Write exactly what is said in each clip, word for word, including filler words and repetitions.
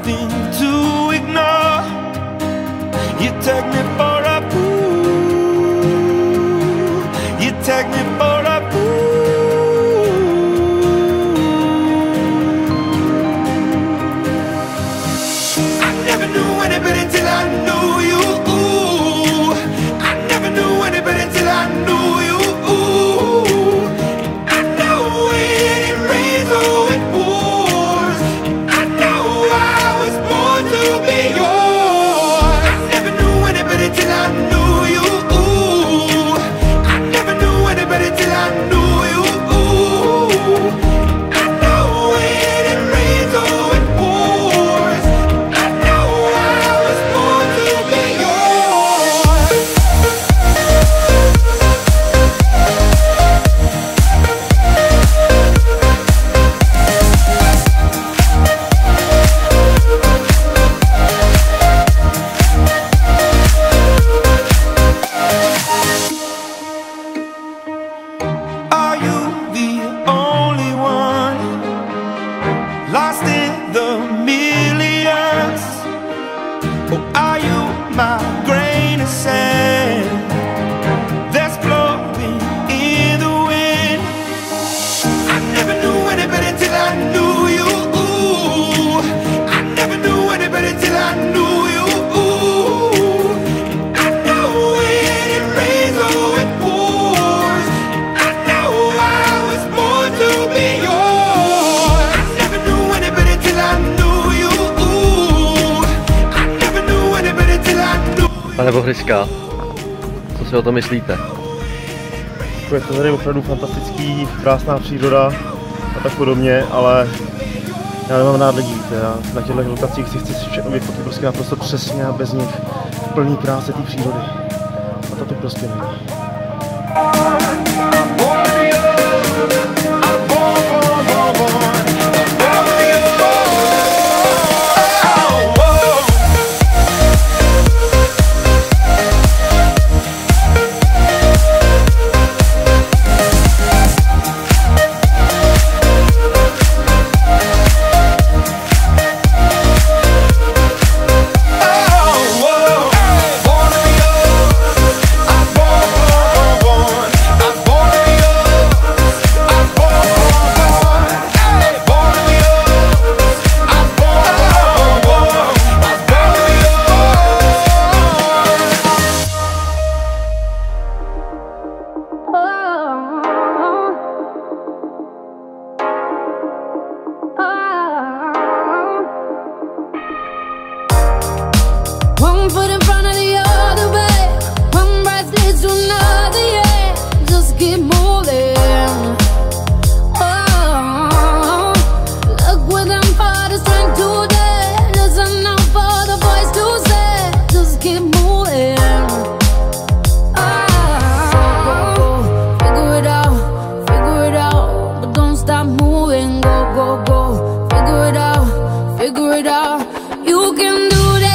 nothing to ignore. You take me for a fool. You take me for a fool. I never knew any better till I knew you. I never knew any better till I knew you. Lost in the millions, or are you my grain of sand that's blowing in the wind? I never knew any better till I knew you. I never knew any better till I knew you. I know when it rains or it pours, I know I was born to be yours. Pane Bohryška, co si o tom myslíte? Je to tady opravdu fantastický, krásná příroda a tak podobně, ale já nemám rád lidí, víte, já na těchto lokacích si chci všechno vyfotit prostě naprosto přesně a bez nich v plný krásy té přírody. A to tu prostě není. One foot in front of the other way, one breath leads to another, yeah. Just keep moving. Oh, look within for the strength today. Listen out for the voice to say, just keep moving. Oh, figure it out, figure it out, but don't stop moving. Go, go, go, figure it out, figure it out. You can do that.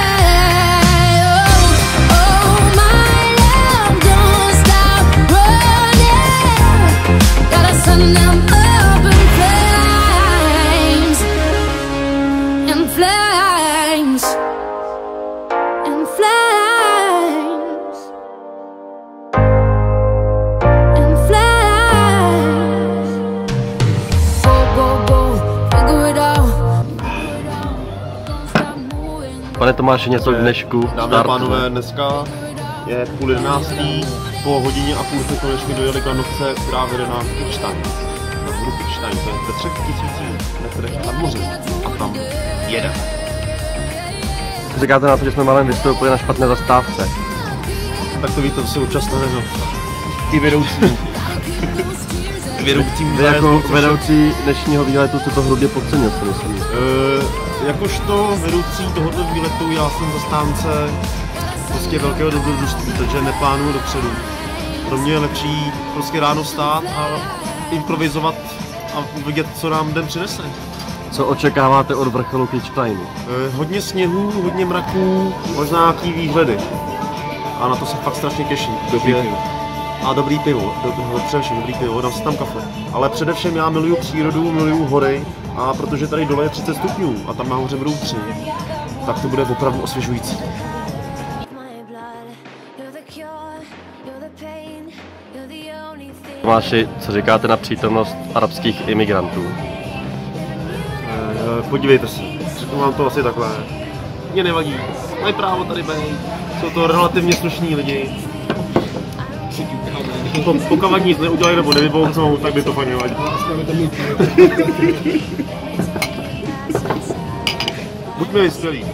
Oh, oh, my love, don't stop running. Pane Tomáši, něco k dnešku. Dámy a pánové, dneska je půl jedenáctý, po hodině a půl se konečně dojeli Klanovce, která vede na Pechstein. Na horu Pechstein, to je ve třech tisících metrech nad mořem. A tam jede. Říkáte na to, že jsme málem vystoupili na špatné zastávce. Tak to víte, to se občas stane, no. I vedoucí. Vedoucím Vy jako vedoucí dnešního výletu jste to hrubě podcenil, si myslím. E, jakožto vedoucí tohoto výletu já jsem zastánce prostě velkého dobrodružství, takže neplánuju dopředu. Pro mě je lepší prostě ráno vstát a improvizovat a vidět, co nám den přinese. Co očekáváte od vrcholu Pechsteinu? E, hodně sněhu, hodně mraků, možná nějaký výhledy. A na to se fakt strašně těším. Dobrý pivo. A dobrý pivo, do, především dobrý pivo, dám si tam kafe. Ale především já miluju přírodu, miluju hory a protože tady dole je třicet stupňů a tam nahoře budou tři, tak to bude opravdu osvěžující. Tomáši, co říkáte na přítomnost arabských imigrantů? E, podívejte se, řeknu vám to asi takhle. Mně nevadí, mají právo tady být, jsou to relativně slušní lidi. Pokud nic neudělají nebo nevybouchnou, tak by to fakt nevadí. Buďme vyspělí.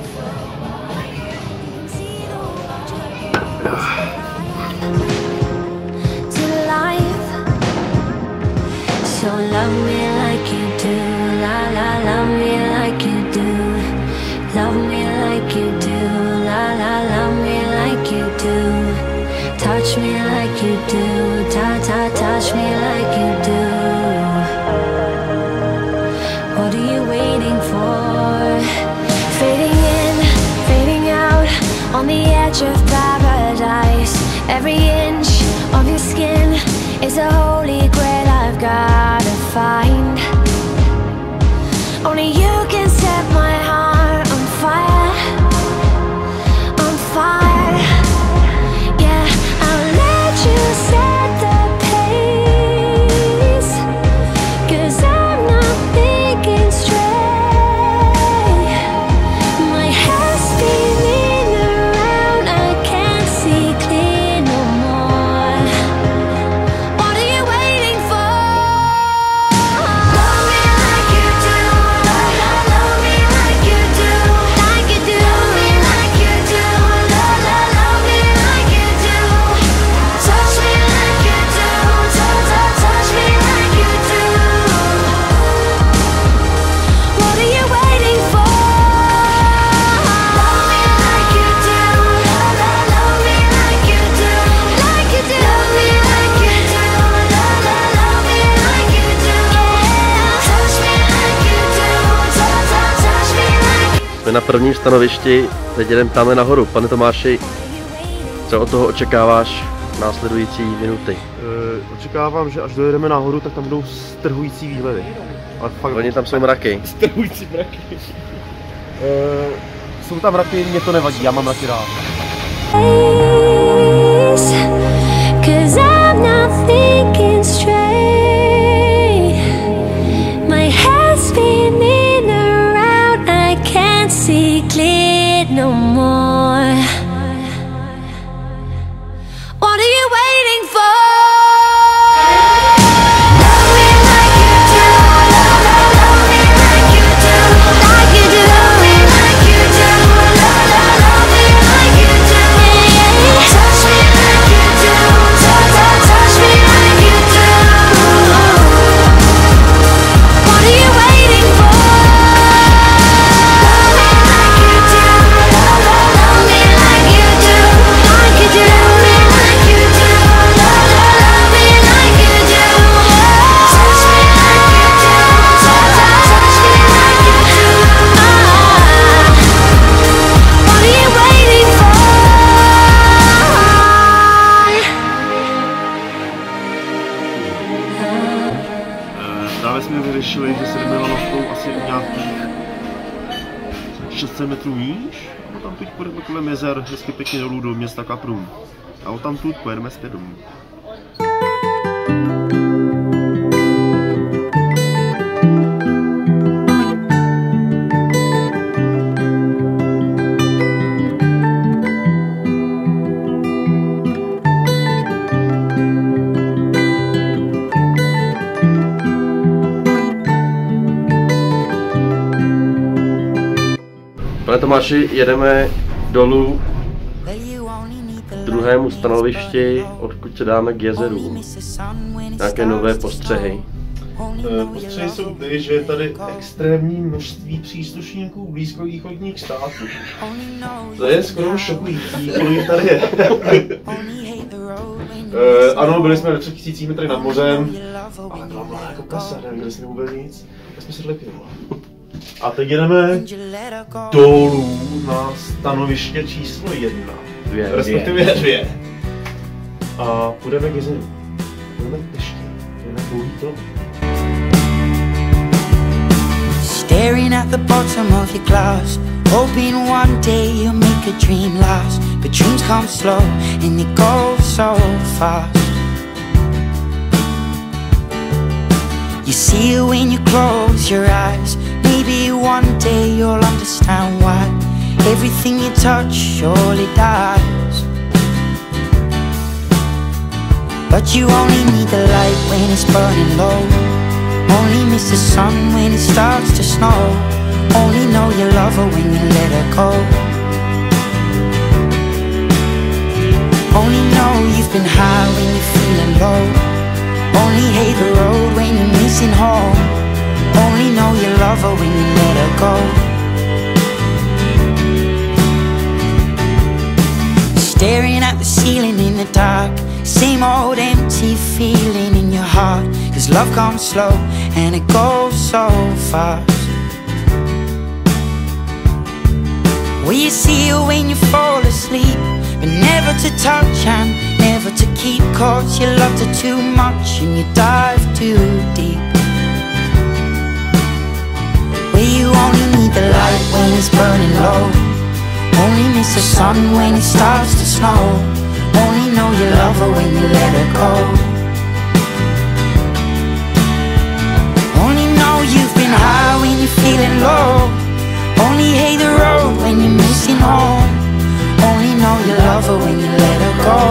So love me like you do, la la, love me like you do. Love me like you do, la la, love me like you do. Touch me like you do, ta ta, touch me like you do. What are you waiting for? Fading in, fading out, on the edge of paradise. Every inch of your skin is a holy grail I've gotta find. Only you can set my heart on fire, on fire. Yeah, I'll let you set the pace, 'cause I'm not thinking straight. My head's spinning around, I can't see clear no more. What are you waiting for? Love me like you do, love, love, love me like you do, like you do. Love me like you do, love, love, love me like you do. Touch me like you do, touch, touch, touch me like you do. What are you waiting for? Love me like you do, love, love, love me like you do, like you do. Love me like you do, love, love, love me like you do. Touch me like you do, touch, touch, touch me like you do. Jsme na prvním stanovišti, teď jdeme tam nahoru. Pane Tomáši, co od toho očekáváš následující minuty? E, očekávám, že až dojedeme nahoru, tak tam budou strhující výhledy. Ale fakt, Oni tam jsou mraky. strhující mraky. E, jsou tam mraky, mě to nevadí, já mám mraky rád. Cause I'm not thinking straight. My head's spinning around, I can't see clear no more. What are you waiting for? Love me like you do, love, love, love me like you do, like you do. Love me like you do, love, love, love me like you do. Touch me like you do, touch, touch, touch me like you do. What are you waiting for? Love me like you do, love, love, love me like you do, like you do. Love me like you do, love, love, love me like you do. Touch me like you do, touch, touch, touch me like you do. What are you waiting for? Právě jsme vyřešili, že se jdeme lanovkou asi nějakých šest set metrů níž a potom teď půjdeme kolem jezer, hezky pěkně dolů do města Kaprun. A odtamtud pojedeme zpět domů. Pane Tomáši, jedeme dolů k druhému stanovišti, odkud se dáme k jezeru. Nějaké nové postřehy. Postřehy jsou ty, že je tady extrémní množství příslušníků blízkovýchodních států. To je skoro šokující, kolik tady je. Uh, ano, byli jsme ve třech tisících metrech nad mořem, ale byla byla jako kasa, neviděli jsme vůbec nic, tak jsme se dali pivo. A teď jdeme dolů na stanoviště číslo jedna, Dvě, respektive dvě. dvě. A půjdeme k jezeru. Půjdeme k dešti, půjdeme k dlouhý to. Staring at the bottom of your glass, hoping one day you'll make a dream last. But dreams come slow and they go so fast. You see it when you close your eyes. Maybe one day you'll understand why everything you touch surely dies. But you only need the light when it's burning low. Only miss the sun when it starts to snow. Only know you love her when you let her go. Only know you've been high when you're feeling low. Only hate the road when you're missing home. Only know you love her when you let her go. Staring at the ceiling in the dark, same old empty feeling in your heart. Cause love comes slow and it goes so fast. Well, you see it when you fall asleep, but never to touch and never to keep. Cause you loved her too much and you dive too deep. Well, you only need the light when it's burning low. Only miss the sun when it starts to snow. Only know you love her when you let her go. Only know you've been high when you're feeling low. Only hate the road when you're missing home. Only know you love her when you let her go.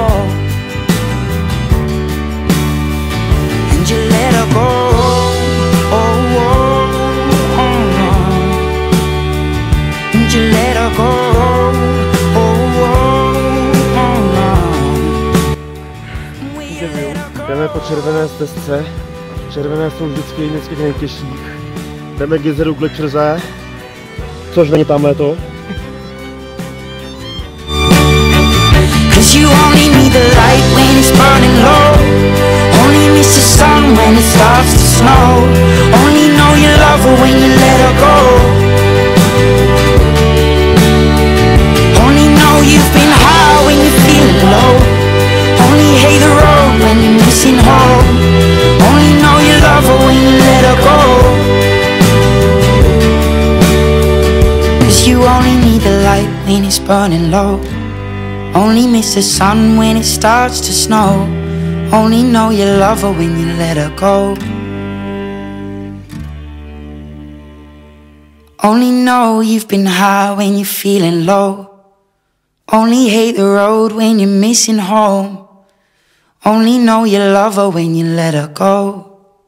And you let her go. Oh, oh, oh, no. And you let her go. Oh, oh, oh, no. Jdeme po červené stezce. Červené jsou vždycky jedny z těch nejtěžších. Jdeme k jezeru Glečerze, což není tamhle to. Cause you only need the light when it's burning low. Only miss the sun when it starts to snow. Only know you love her when you let her go. Only know you've been high when you're feeling low. Only hate the road when you're missing home. Only know you love her when you let her go. Cause you only need the light when it's burning low. Only miss the sun when it starts to snow. Only know you love her when you let her go. Only know you've been high when you're feeling low. Only hate the road when you're missing home. Only know you love her when you let her go.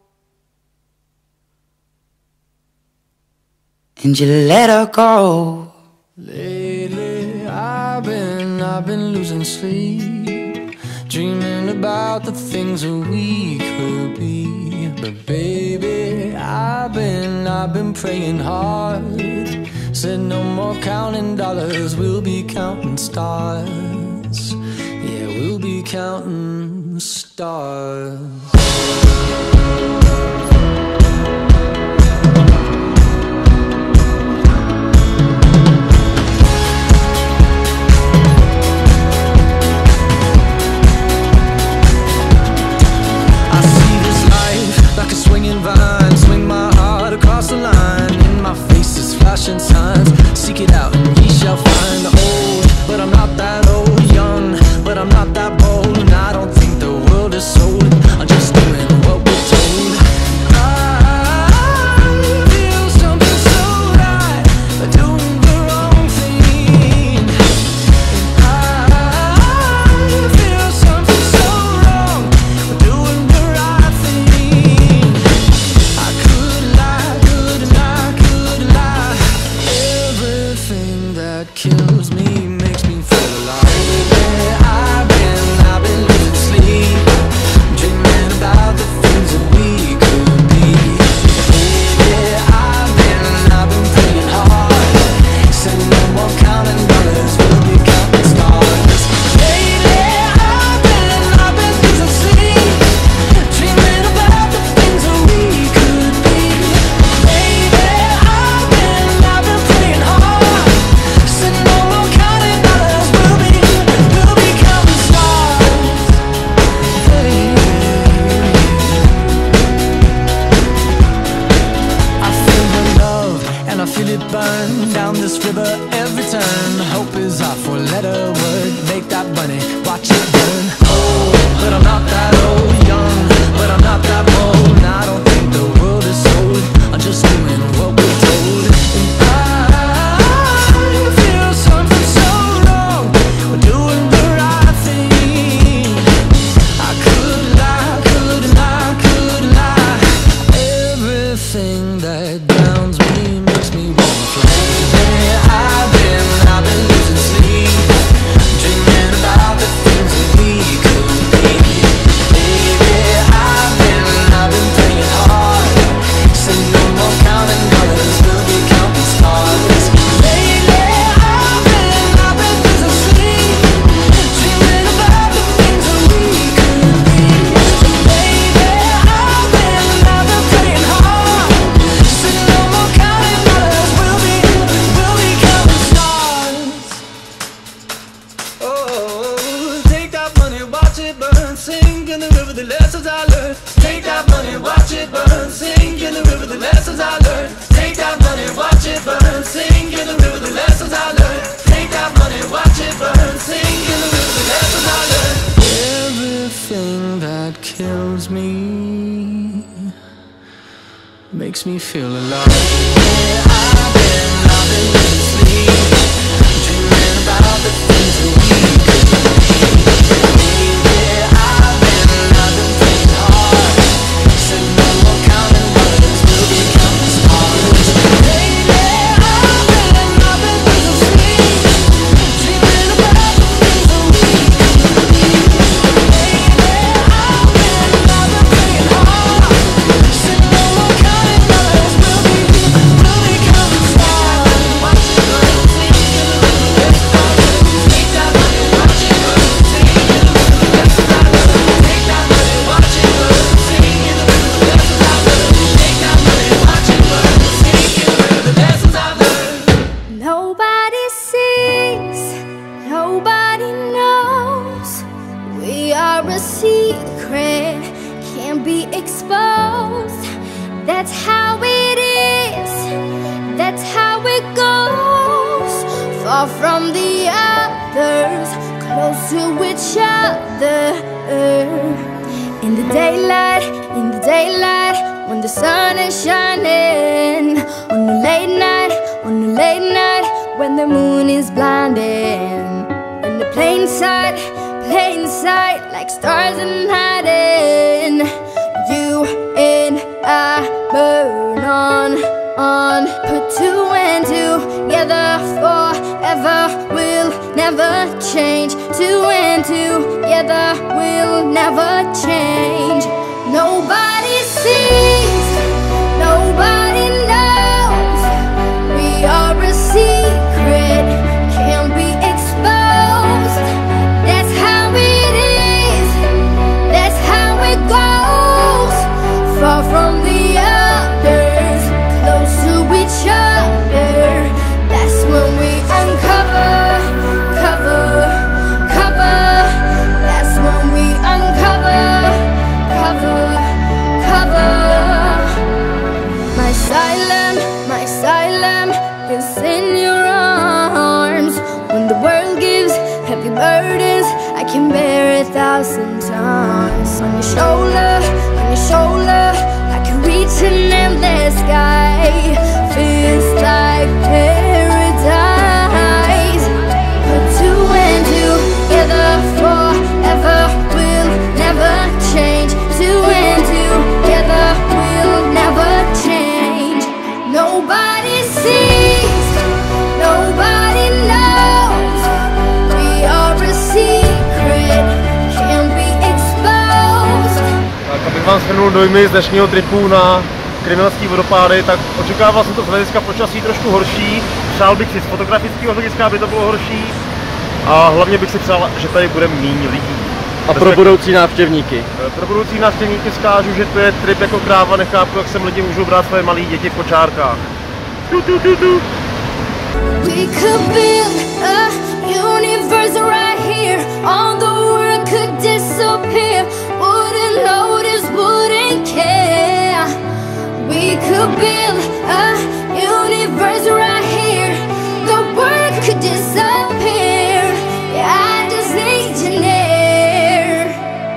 And you let her go. Lately I've been, I've been losing sleep, dreaming about the things that we could be. But baby, I've been, I've been praying hard. Said no more counting dollars, we'll be counting stars. Yeah, we'll be counting stars. Like a swinging vine, swing my heart across the line. In my face is flashing signs. Seek it out and ye shall find. Old, but I'm not that old. Young, but I'm not that bold. And I don't think the world is sold. I'm just doing what we're told. Sink in the river, the lessons I learned. Take that money, watch it burn. Sink in the river, the lessons I learned. Take that money, watch it burn. Sink in the river, the lessons I learned. Take that money, watch it burn. Sink in the river, the lessons I learned. Everything that kills me makes me feel alive. Yeah, I've been, I've been losing sleep, dreaming about the things that we could be. Yeah, I've been, I've been playing hard. Said no more counting words, we'll become the stars. Lately, I've been, I've been losing sleep, dreaming about the things that we could be. Lately, I've been, I've been playing hard. Said no more counting words, we'll be, we'll become the stars. Watch it burn, sink in the river, let's start. Take that money, watch it burn, sink in the river, let's start. Take that money, watch it burn, sink in the river, let's start. Take that money, watch it burn, sink in the river, the lessons I've learned. Nobody sees, nobody knows. We are a secret, can't be exposed. That's how it is, that's how it goes. Far from the others, close to each other. In the daylight, in the daylight, when the sun is shining. On the late night, on the late night, when the moon is blinding. In the plain sight, plain sight, like stars in hiding. You and I burn on, on. Put two and two together forever. We'll never change. Two and two together. We'll never change. Nobody sees, nobody knows. We are a secret, can't be exposed. That's how it is, that's how it goes. Far from the others, close to each other. That's when we uncover, cover, cover. That's when we uncover, cover, cover. My asylum, my asylum is in your arms. When the world gives heavy burdens, I can bear a thousand times. On your shoulder, on your shoulder, I can reach an endless sky. Feels like paradise. Put two and two together forever. We'll never change. Two and two together. We'll never change. Nobody sees, nobody knows. We are a secret, can't be exposed. Tak, abych vám shrnul dojmy z dnešního tripu na Krymelský vodopády, tak očekával jsem to z hlediska počasí trošku horší. Přál bych si z fotografického hlediska, aby to bylo horší. A hlavně bych si přál, že tady bude méně lidí. A pro budoucí návštěvníky? Pro budoucí návštěvníky zkážu, že to je trip jako kráva, nechápu, jak sem lidi můžou brát své malé děti v kočárkách. Tu, tu, tu, tu. We could build a universe right here. All the world could disappear. Wouldn't notice, wouldn't care. We could build a universe right here. The world could disappear. Yeah, I just need you near.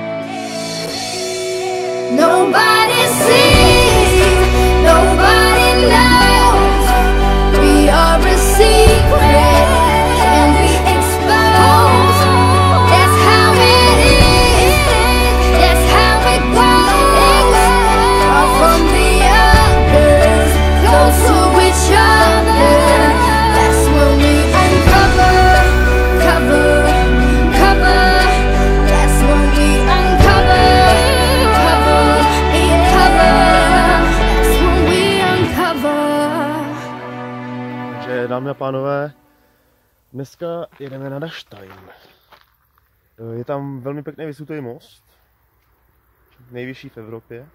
Nobody sees, nobody knows. We are a secret, can't be exposed. That's how it is, that's how it goes. Far from the others, close to each other. That's when we uncover, cover, cover. That's when we uncover, cover, cover. That's when we uncover. Takže dámy a pánové, dneska jedeme na Dachstein. Je tam velmi pěkný vysutý most, nejvyšší v Evropě.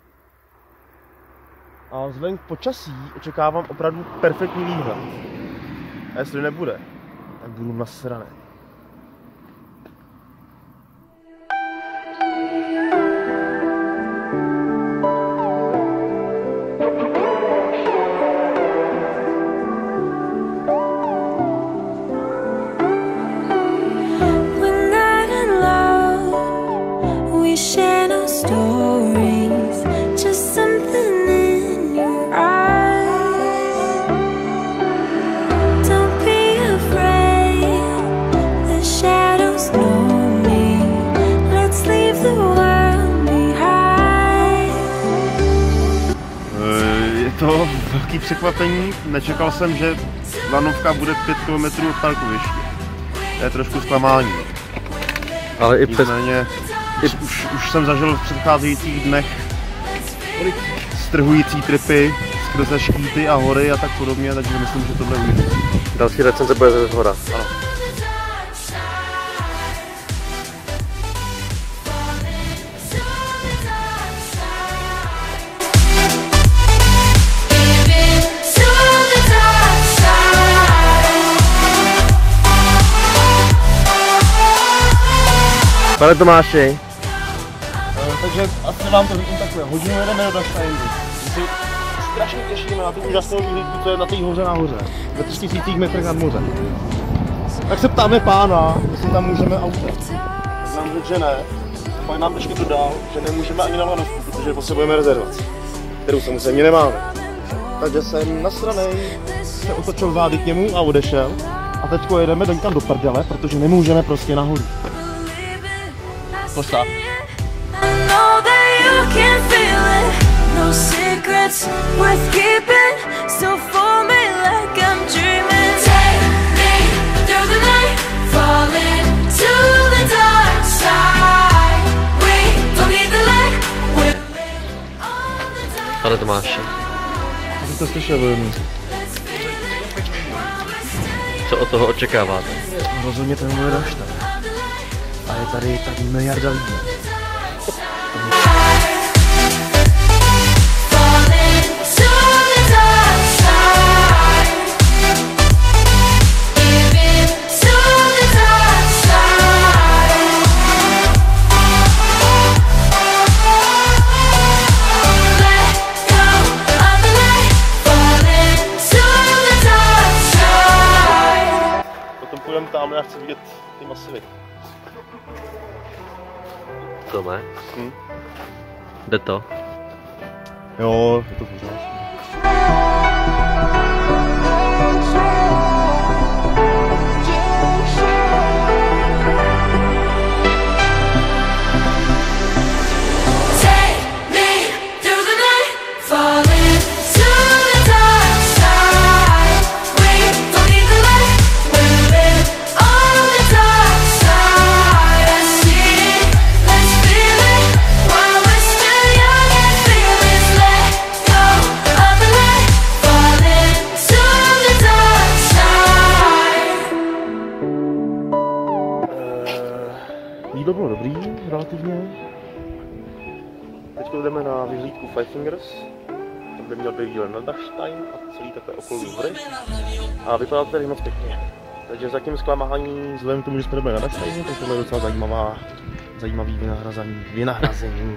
A vzhledem k počasí očekávám opravdu perfektní výhled. A jestli nebude, tak budu nasraný. hezký překvapení. Nečekal jsem, že lanovka bude pět kilometrů od parkoviště. To je trošku zklamání. Ale i přes... Nicméně, už, už, už jsem zažil v předcházejících dnech strhující tripy skrze štíty a hory a tak podobně, takže myslím, že tohle ujde. Další recenze bude ze shora. Ano. Pane Tomáši. Uh, takže asi vám to říkám takhle, hodinu jedeme do Dachsteindu. My si strašně těšíme na tu úžasnou výhlídku, co je na té hoře nahoře, ve tři tisících metrech nad mořem. Tak se ptáme pána, jestli tam můžeme autem. Tak nám řekl, že ne. Pak nám trošku dodal, že nemůžeme ani na lanovku, protože potřebujeme rezervaci, kterou samozřejmě nemáme. Takže jsem nasranej se otočil zády k němu a odešel. A teďko jedeme někam do prdele, protože nemůžeme prostě nahoru. Postav. No secrets worth keeping, so for me like I'm dreaming. Take me through the night, falling to the dark side. We don't need the light, we're on the dark. Pane Tomáši. Jsi to slyšel velmi. Co od toho očekáváte? Rozhodně ten bude Dachstein. A je tady tak miliarda lidí. Tamhle já chci vidět ty masivy. To ne? Hm? Jde to? Jo, je to pořád. Jídlo bylo dobrý, relativně. Teď jdeme na vyhlídku Five Fingers. Tam by měl být dílen na Dachstein a celý takové okolí hory. A vypadá to tady moc pěkně. Takže zatím zklamání, vzhledem k tomu, že jsme nebyli na Dachsteinu, tak tohle je docela zajímavá, zajímavý vynahrazení. vynahrazení.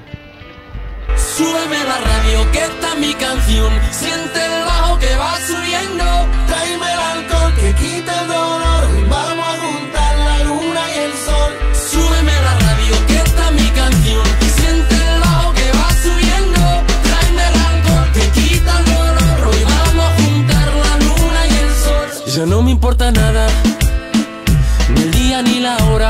Súbeme la radio que está mi canción. Siente el bajo que va subiendo. Tráeme el alcohol que quita el dolor. Vamos a juntar la luna y el sol. Súbeme la radio que está mi canción. Siente el bajo que va subiendo. Tráeme el alcohol que quita el dolor. Hoy vamos a juntar la luna y el sol. Ya no me importa nada, ni el día ni la hora.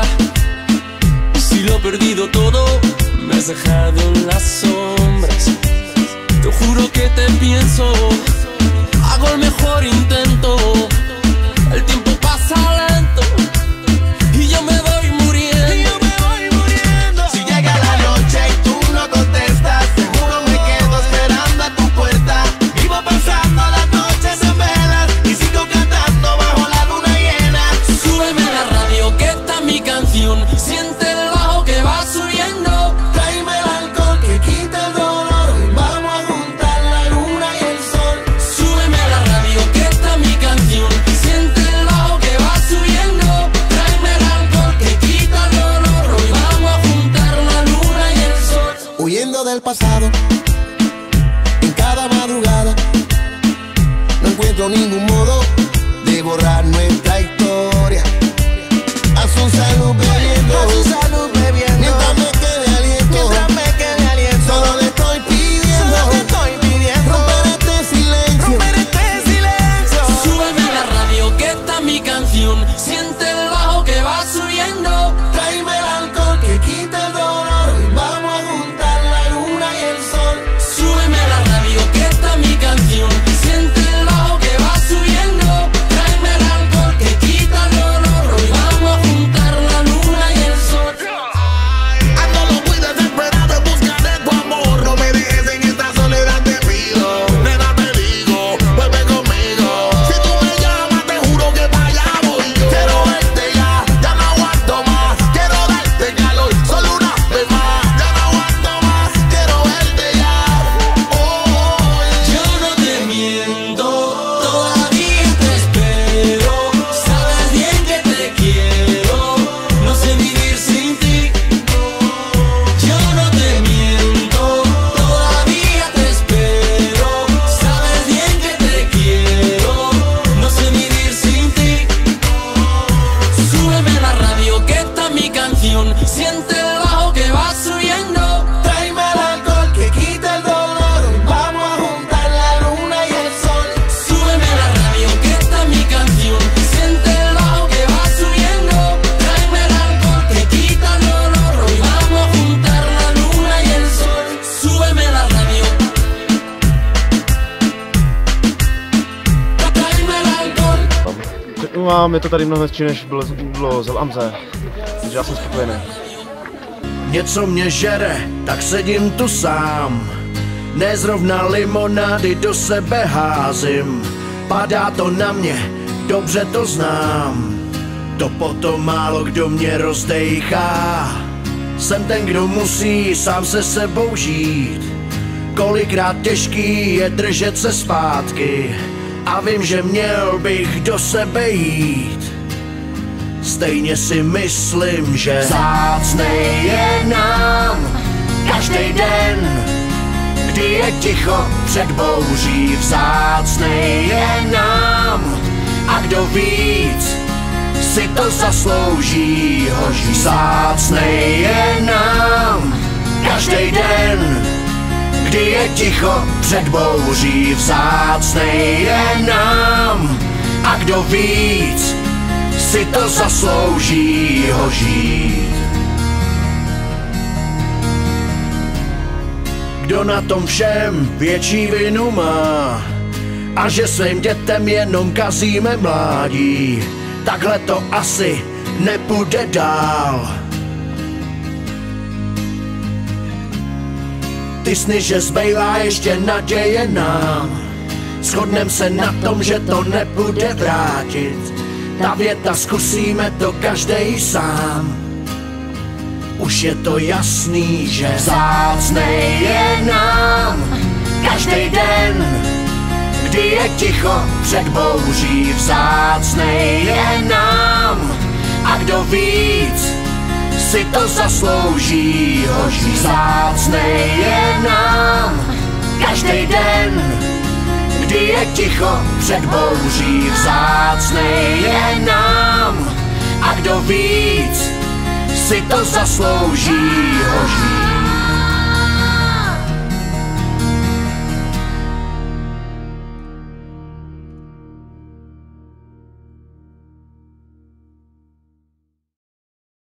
Si lo he perdido todo, me has dejado en las sombras. Te juro que te pienso, hago el mejor intento. El tiempo pasa lento y yo me voy muriendo. Y yo me voy muriendo. Si llega la noche y tú no contestas, seguro me quedo esperando a tu puerta. Vivo pasando las noches en velas y sigo cantando bajo la luna llena. Súbeme la radio que está mi canción. Siente el bajo que va subiendo. Tráeme el alcohol que quita el dolor. Vamos a juntar la luna y el sol. Súbeme la radio que está mi canción. Siente el bajo que va subiendo. Tráeme el alcohol que quita el dolor. Hoy vamos a juntar la luna y el sol. Huyendo del pasado, en cada madrugada, no encuentro ningún modo de borrar nuestra historia. A su salud bebiendo, a su salud bebiendo. Mientras me quede aliento, mientras me quede aliento. Solo le estoy pidiendo, solo le estoy pidiendo. Romper este silencio, romper este silencio. Súbeme la radio que está mi canción. Siente el bajo que va subiendo. Tráeme el alcohol que quita el dolor. Vamos a juntar la luna y el sol. Súbeme la radio que está mi canción. Siente mám, je to tady mnohem hezčí, než bylo, bylo z El Amze, takže já jsem spokojený. Něco mě žere, tak sedím tu sám. Nezrovna limonády do sebe házím. Padá to na mě, dobře to znám. To potom málo kdo mě rozdejchá. Jsem ten, kdo musí sám se sebou žít. Kolikrát těžký je držet se zpátky. A vím, že měl bych do sebe jít. Stejně si myslím, že vzácnej je nám každý den, kdy je ticho před bouří. Vzácnej je nám a kdo víc si to zaslouží hoří. Vzácnej je nám každý den, kdy je ticho před bouří. Vzácnej je nám a kdo víc si to zaslouží ho žít. Kdo na tom všem větší vinu má a že svým dětem jenom kazíme mládí, takhle to asi nepůjde dál. Ty sny, že zbývá ještě naděje nám, shodnem se na tom, že to nepůjde vrátit. Ta věta, zkusíme to každej sám. Už je to jasný, že vzácnej je nám každý den, kdy je ticho před bouří. Vzácnej je nám a kdo víc si to zaslouží hoří. Vzácnej je nám každý den, kdy je ticho před bouří. Vzácnej je nám a kdo víc si to zaslouží hoří.